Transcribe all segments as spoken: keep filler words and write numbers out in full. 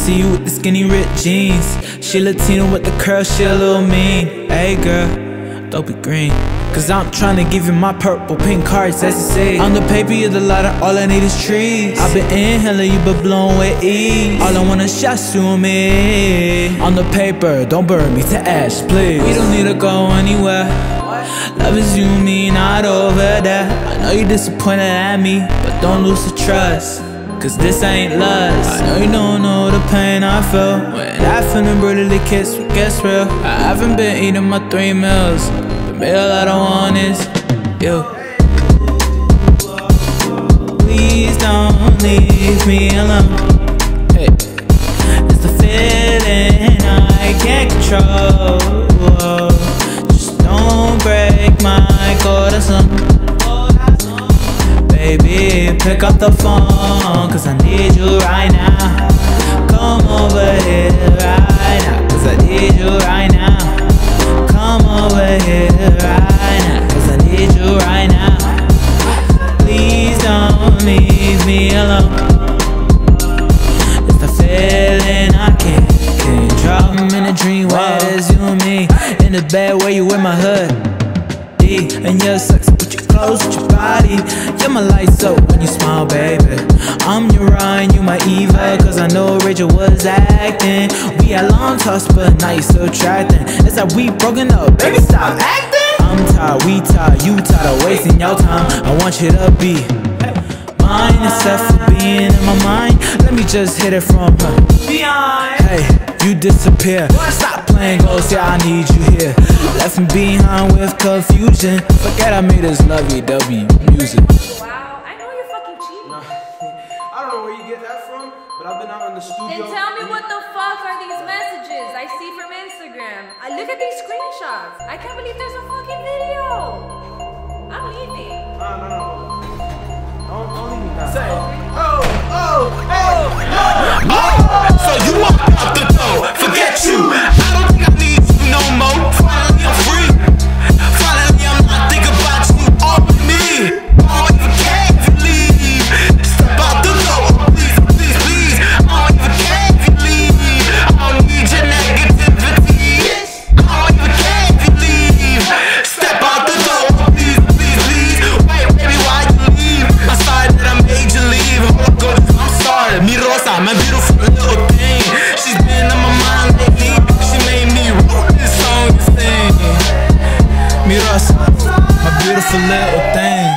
see you with the skinny ripped jeans. She Latina with the curls, she a little mean. Hey girl, don't be green, cause I'm tryna give you my purple pink cards, that's the say. On the paper, you're the lighter, all I need is trees. I've been inhaling, you been blowing with ease. All I want is shots to me. On the paper, don't burn me to ash, please. We don't need to go anywhere. Love is you, me, not over there. I know you're disappointed at me, but don't lose the trust, cause this ain't lust. I know you don't know the pain I feel when that feeling brutally kissed me gets real. I haven't been eating my three meals. The meal I don't want is you. Please don't leave me alone. Hey, it's the feeling I can't control. Just don't break my corazon. Baby, pick up the phone, cause I need you right now. Come over here right now, cause I need you right now. Come over here right now, cause I need you right now. Please don't leave me alone. It's the feeling I can't control. I'm in a dream where there's you and me, in the bed where you in my hood. And you're sexy with your clothes, with your body. You're my lights up when you smile, baby. I'm your Ryan, you my Eva, cause I know Rachel was acting. We had long talks, but now you're so attracting. It's like we broken up, baby, stop acting. I'm tired, we tired, you tired of wasting your time. I want you to be mine, except for being in my mind. Let me just hit it from her behind. Hey, you disappear. Stop playing ghost, yeah, I need you here. Left me behind with confusion. Forget I made this lovey-dovey music. Wow, I know you're fucking cheating. No, I don't know where you get that from, but I've been out in the studio. Then tell me what the fuck are these messages I see from Instagram? I look at these screenshots. I can't believe there's a fucking video. I'm leaving. No, no, no. Don't, don't leave me now. Say, oh, oh, oh, no, oh. So you walk out the door, forget you. I don't think I need you no more. Finally I'm free. Finally I'm not thinking about you or me. I don't even care if you leave. Step out the door, please, please, please. I don't even care if you leave. I don't need your negativity. I don't even care if you leave. Step out the door, please, please, please. Wait, baby, why you leave? I'm sorry that I made you leave. Oh, God, I'm sorry. Mi Rosa, my beautiful little thing. She's been on my mind lately. She made me wrote this song to sing. Mi Rosa, my beautiful little thing.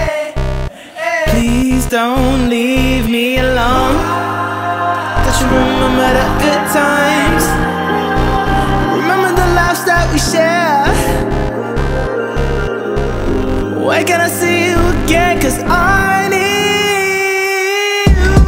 Please don't leave me alone. Don't you remember the good times? Remember the laughs that we shared? When can I see you again? Cause I need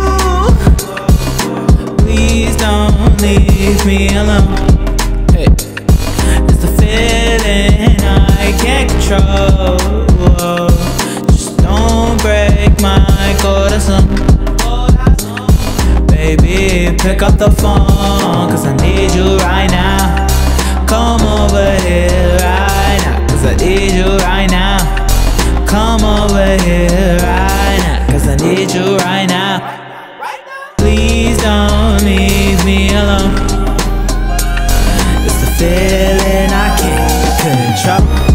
you. Please don't leave me alone. Hey, it's the feeling I can't control. Just don't break my corazon. Baby, pick up the phone, cause I need you right now. Come over here right now, cause I need you right now. Come over here right now, cause I need you right now. Please don't leave me alone. It's the feeling I can't control.